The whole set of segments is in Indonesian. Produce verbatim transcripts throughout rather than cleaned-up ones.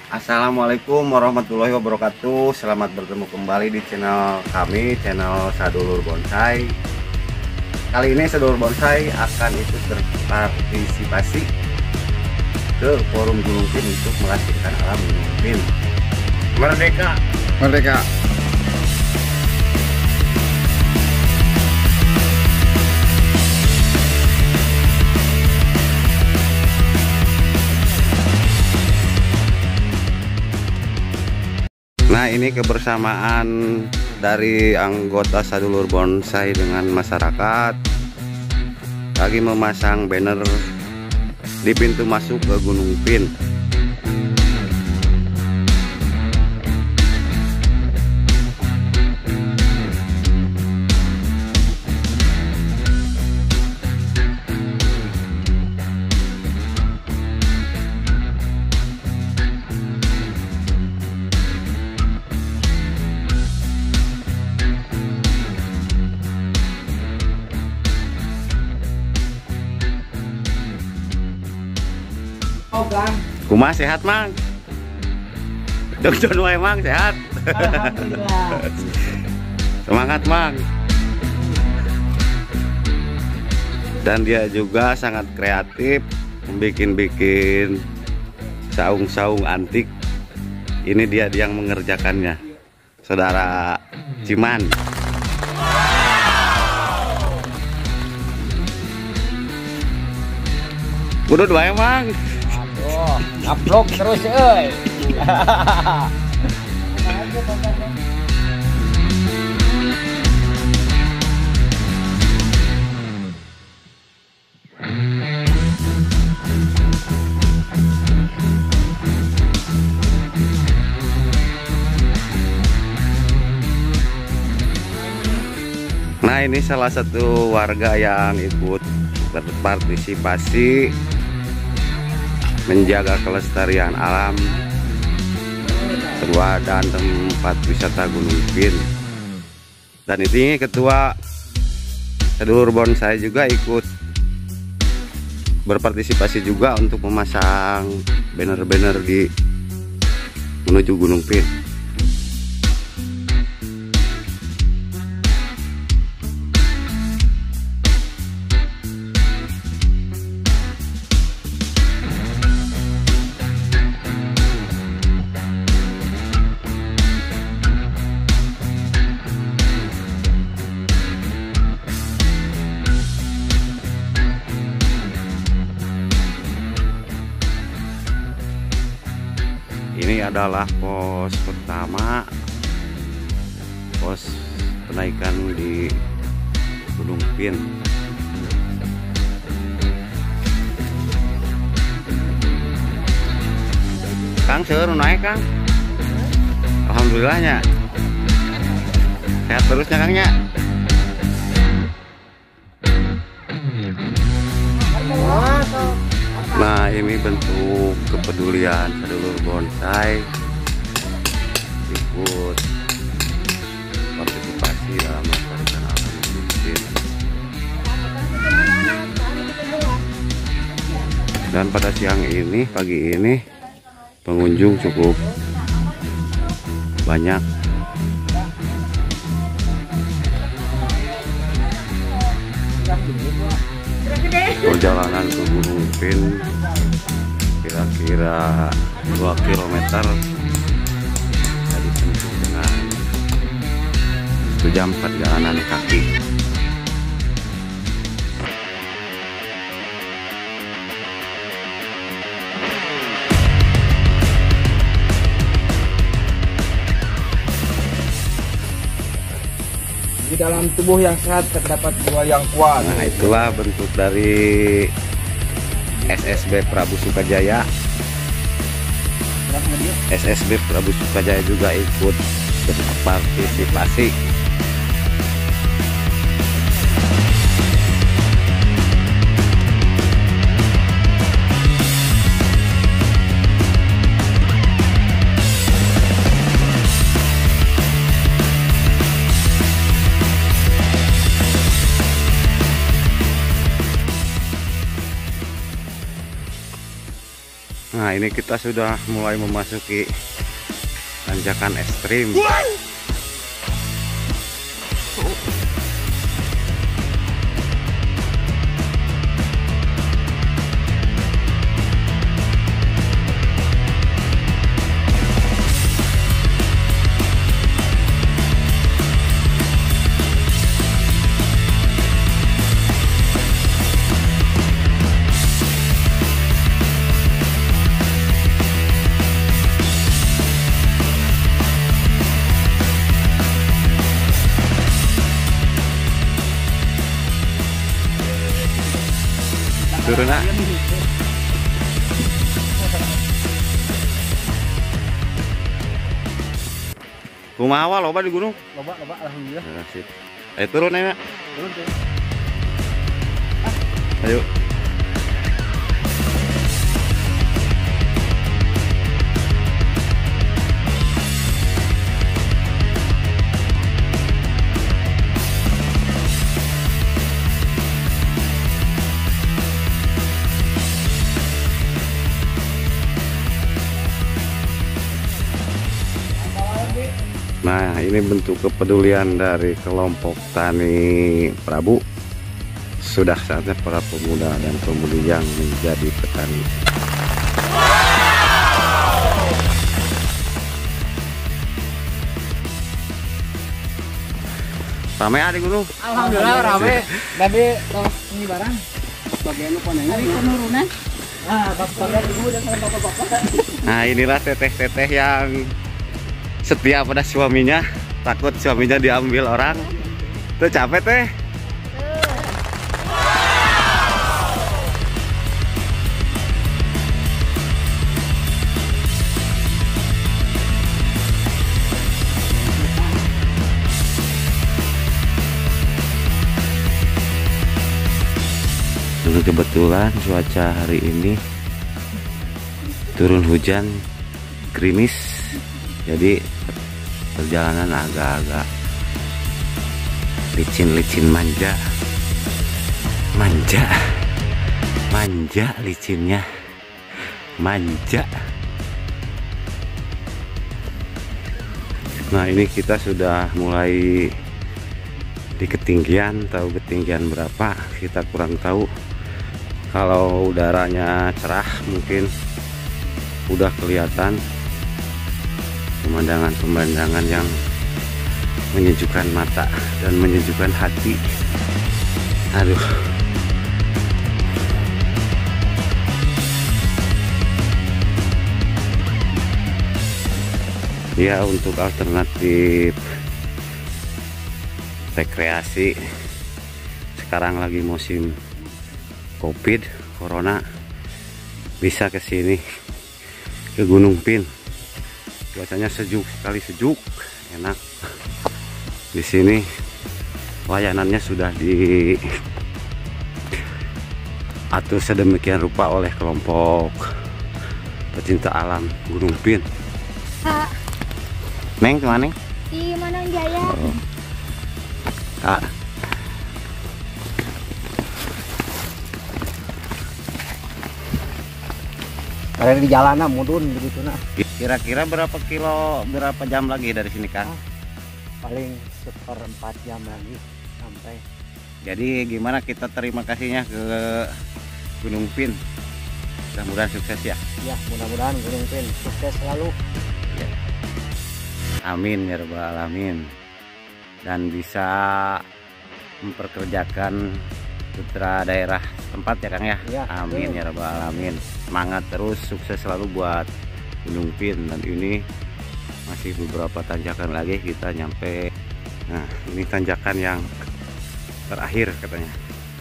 Assalamualaikum warahmatullahi wabarakatuh. Selamat bertemu kembali di channel kami, channel Sadulur Bonsai. Kali ini Sadulur Bonsai akan ikut berpartisipasi ke forum Gunung Pin untuk menghasilkan alam Gunung Pin. Merdeka, merdeka. Nah, ini kebersamaan dari anggota Sadulur Bonsai dengan masyarakat lagi memasang banner di pintu masuk ke Gunung Pin. Kumah sehat mang? Dokter wae mang sehat. Alhamdulillah. Semangat mang. Dan dia juga sangat kreatif, membikin-bikin saung-saung antik. Ini dia yang mengerjakannya, saudara Ciman. Budut wae mang. Oh, upload terus euy. Nah, ini salah satu warga yang ikut berpartisipasi menjaga kelestarian alam ketua dan tempat wisata Gunung Pin. Dan ini ketua Sadulur Bonsai juga ikut berpartisipasi juga untuk memasang banner-banner di menuju Gunung Pin. Ini adalah pos pertama, pos penaikan di Gunung Pin. Kang seueur naik Kang. Alhamdulillahnya. Sehat terusnya Kangnya. Nah, ini bentuk kepedulian Sadulur Bonsai ikut partisipasi dalam melestarikan alam Gunung Pin. Dan pada siang ini, pagi ini, pengunjung cukup banyak. Perjalanan ke Gunung Pin kira-kira dua kilometer dari tempuh dengan satu jam perjalanan kaki. Di dalam tubuh yang sehat terdapat jiwa yang kuat. Nah, itulah bentuk dari S S B Prabu Sukajaya. S S B Prabu Sukajaya juga ikut berpartisipasi. Nah, Nah, ini kita sudah mulai memasuki tanjakan ekstrim. Turun nak. Kumaha awal loba di gunung? Loba, loba, alhamdulillah. Nah, sip. Ayo turun ya, Nak. Turun tuh. Ayo. Nah, ini bentuk kepedulian dari kelompok Tani Prabu. Sudah saatnya para pemuda dan pemudi yang menjadi petani. Rame adik gunung. Alhamdulillah rame. Tadi kalau pengibaran bagian lu konenya. Hari penurunan. Ah, bapak-bapak dulu dan bapak-bapak. Nah, inilah teteh-teteh yang setia pada suaminya, takut suaminya diambil orang. Tuh capek teh. Dulu kebetulan cuaca hari ini turun hujan, gerimis, jadi perjalanan agak-agak licin-licin, manja manja manja licinnya manja. Nah, ini kita sudah mulai di ketinggian. Tahu ketinggian berapa kita kurang tahu. Kalau udaranya cerah mungkin udah kelihatan pemandangan-pemandangan yang menyejukkan mata dan menyejukkan hati. Aduh. Ya, untuk alternatif rekreasi sekarang lagi musim Covid, Corona, bisa ke sini, ke Gunung Pin. Cuacanya sejuk sekali, sejuk, enak. Di sini layanannya sudah diatur sedemikian rupa oleh kelompok pecinta alam Gunung Pin. Kak, Neng kemana, Neng? di Manonjaya. Oh. Kak. Ada di jalanan mudun begitu nah. Kira-kira berapa kilo, berapa jam lagi dari sini, Kang? Paling seperempat jam lagi sampai. Jadi gimana kita terima kasihnya ke Gunung Pin? Mudah-mudahan sukses ya. Ya, mudah-mudahan Gunung Pin sukses selalu. Ya. Amin ya rabbal alamin. Dan bisa memperkerjakan putra daerah tempat ya, Kang ya. Ya, amin ya rabbal alamin. Semangat terus, sukses selalu buat Gunung Pin. Dan ini masih beberapa tanjakan lagi kita nyampe. Nah, ini tanjakan yang terakhir katanya.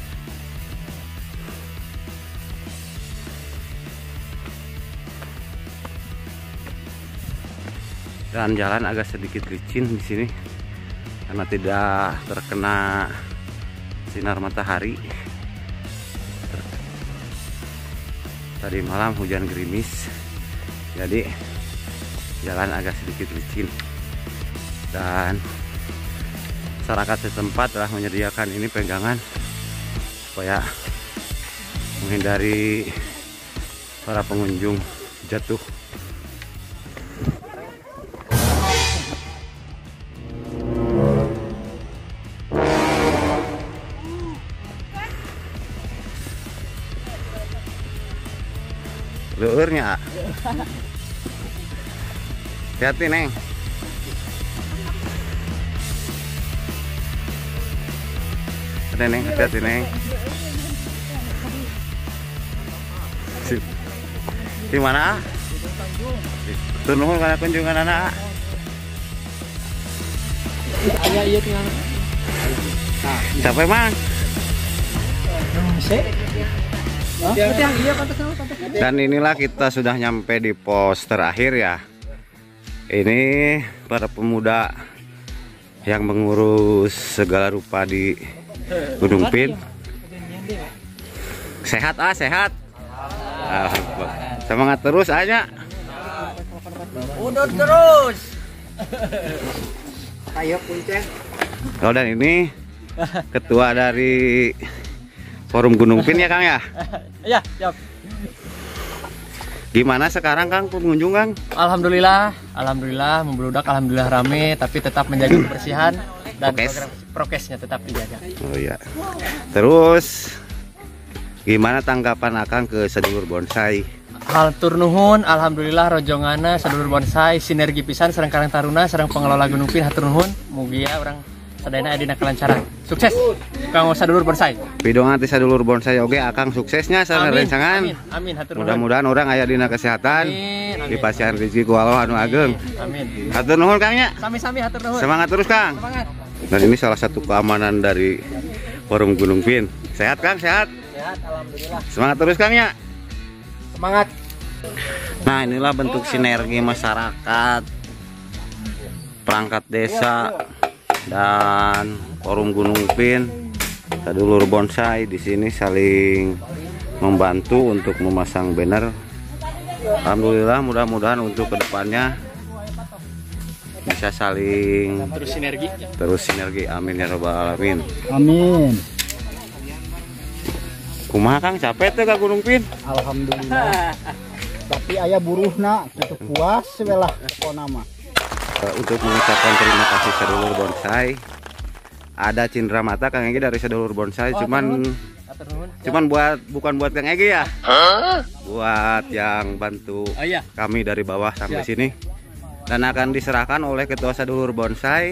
Dan jalan agak sedikit licin di sini karena tidak terkena sinar matahari. Tadi malam hujan gerimis, jadi jalan agak sedikit licin. Dan masyarakat setempat telah menyediakan ini pegangan supaya menghindari para pengunjung jatuh. Leurnya. Hati-hati, Neng. Ada, Neng, hati-hati, Neng. Di mana? Turun karena kunjungan anak. Ayah iya tinggal. Siapa emang? Dan inilah kita sudah nyampe di pos terakhir ya. Ini para pemuda yang mengurus segala rupa di Gunung Pin. Sehat ah, sehat. Semangat terus aja. Udah terus. Ayo kuncen. Oh, dan ini ketua dari Forum Gunung Pin ya Kang ya? Iya, siap. Gimana sekarang Kang pengunjung Kang? Alhamdulillah, alhamdulillah membludak, alhamdulillah rame, tapi tetap menjaga kebersihan dan Prokes. program prokesnya tetap dijaga. Oh iya. Terus gimana tanggapan Akang ke sedulur bonsai? Hal turnuhun, alhamdulillah rojongana sedulur bonsai sinergi pisan sareng Karang Taruna sareng pengelola Gunung Pin hatur nuhun, mugia urang sadayana aya dina kelancaran. Sukses Kang sadulur bonsai. Pidongan ti sadulur bonsai oge Akang suksesnya sareng rencangan. Amin, amin hatur nuhun. Mudah-mudahan orang aya dina kesehatan. Amin, amin. Dipasihan rezeki ku Allah anu ageng. Amin. Hatur nuhun Kang nya. Sami-sami hatur nuhun. Semangat terus Kang. Semangat. Dan ini salah satu keamanan dari Forum Gunung Pin. Sehat Kang, sehat. Sehat, alhamdulillah. Semangat terus Kang nya. Semangat. Nah, inilah bentuk sinergi masyarakat, perangkat desa, dan Forum Gunung Pin, sadulur bonsai di sini saling membantu untuk memasang banner. Alhamdulillah, mudah-mudahan untuk kedepannya bisa saling Terus sinergi. terus sinergi. Amin ya robbal alamin. Amin. Kumaha Kang, capek tuh ke Gunung Pin? Alhamdulillah. Tapi ayah buruhna gitu puas sebelah konama. Uh, untuk mengucapkan terima kasih sedulur bonsai, ada cindera mata Kang Egi dari sedulur bonsai, Oh, cuman hatur nuhun. cuman buat bukan buat Kang Egi ya, buat yang bantu Oh iya. kami dari bawah sampai Siap. sini, dan akan diserahkan oleh ketua sedulur bonsai.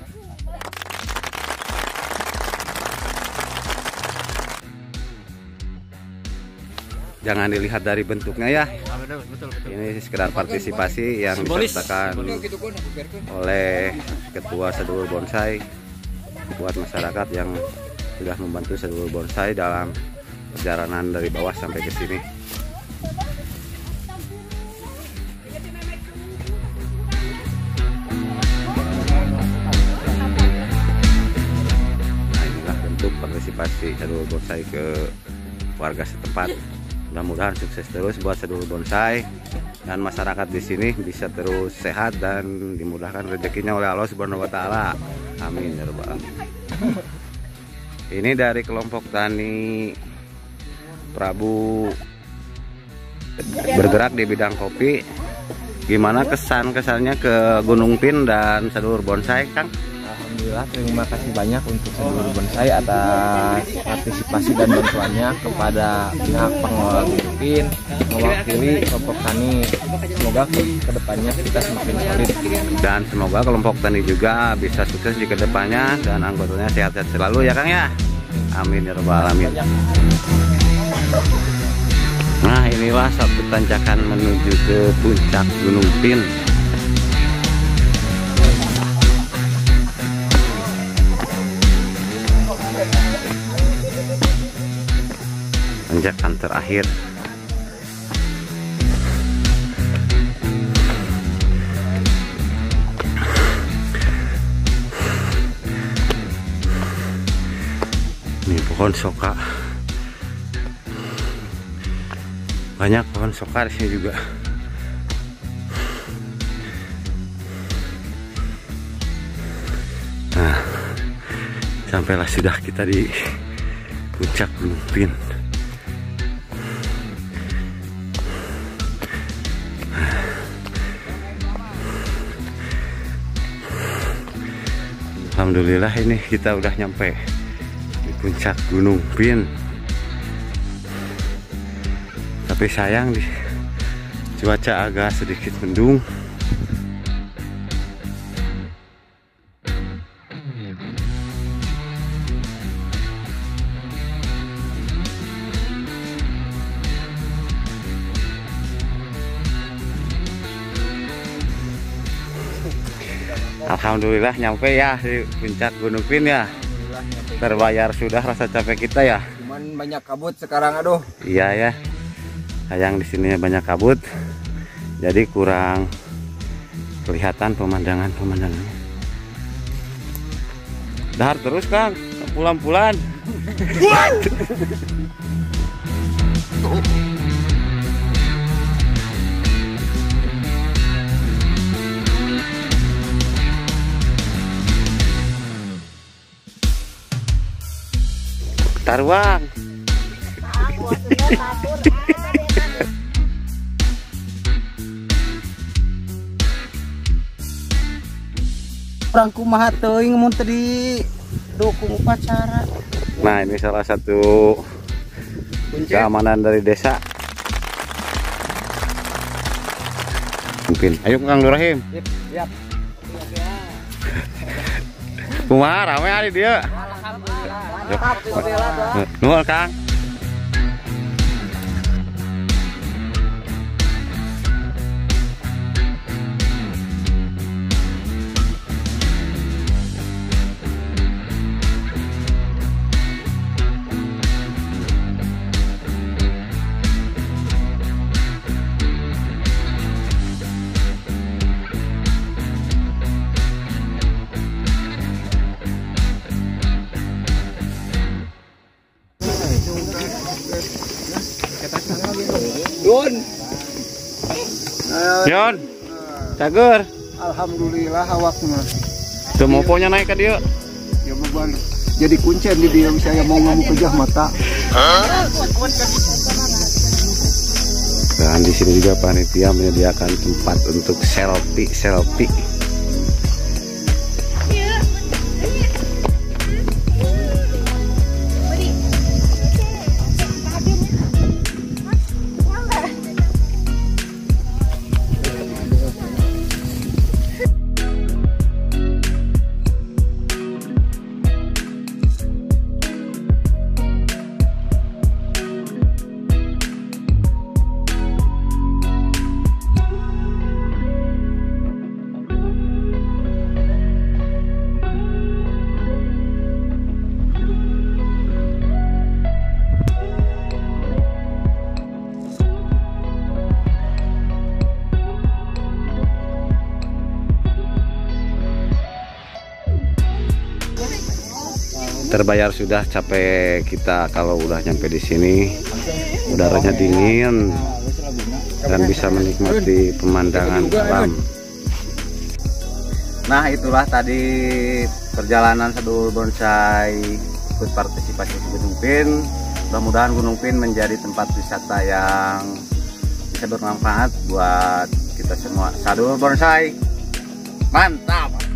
Jangan dilihat dari bentuknya ya. Ah, betul, betul, betul. Ini sekedar partisipasi yang Simbolis. disertakan oleh ketua sedulur bonsai buat masyarakat yang sudah membantu sedulur bonsai dalam perjalanan dari bawah sampai ke sini. Nah, inilah bentuk partisipasi sedulur bonsai ke warga setempat. Mudah-mudahan sukses terus buat sedulur bonsai dan masyarakat di sini bisa terus sehat dan dimudahkan rezekinya oleh Allah Subhanahu wa taala. Amin ya rabbal alamin. Ini dari kelompok tani Prabu bergerak di bidang kopi. Gimana kesan-kesannya ke Gunung Pin dan sedulur bonsai, Kang? Alhamdulillah, terima kasih banyak untuk sedulur bonsai atas partisipasi dan bantuannya kepada pihak pengelola Gunung Pin mewakili kelompok tani. Semoga ke kedepannya kita semakin solid. Dan semoga kelompok tani juga bisa sukses di kedepannya dan anggotanya sehat-sehat selalu ya Kang ya. Amin ya rabbal alamin. Nah, inilah satu tanjakan menuju ke puncak Gunung Pin. Tanjakan terakhir. Ini pohon soka. Banyak pohon soka di sini juga. Nah, sampailah sudah kita di puncak Gunung Pin. Alhamdulillah ini kita udah nyampe di puncak Gunung Pin. Tapi sayang di cuaca agak sedikit mendung. Alhamdulillah nyampe ya di puncak Gunung Pin ya. Terbayar sudah rasa capek kita ya. Cuman banyak kabut sekarang, aduh. Iya ya. Sayang di sini banyak kabut. Jadi kurang kelihatan pemandangan-pemandangan. Dahar terus Kang, pulang-pulang. Taruang. Orang kumaha teuing mun tadi dukung upacara. Nah, ini salah satu keamanan dari desa. Mungkin. Ayo Kang Nurahim. Siap. Kumaha rame ari dia. Nuhun Kang. Dun. Yon. Cager. Alhamdulillah awakna. Tuh mau punya naik ke dia. Ya beban. Jadi kuncen di dia saya mau ngomong pejah mata. Dan di sini juga panitia menyediakan tempat untuk selfie selfie. Terbayar sudah, capek kita kalau udah nyampe di sini. Udaranya dingin dan bisa menikmati pemandangan alam. Nah, itulah tadi perjalanan Sadulur Bonsai ikut partisipasi di Gunung Pin. Mudah-mudahan Gunung Pin menjadi tempat wisata yang bisa bermanfaat buat kita semua. Sadulur Bonsai, mantap.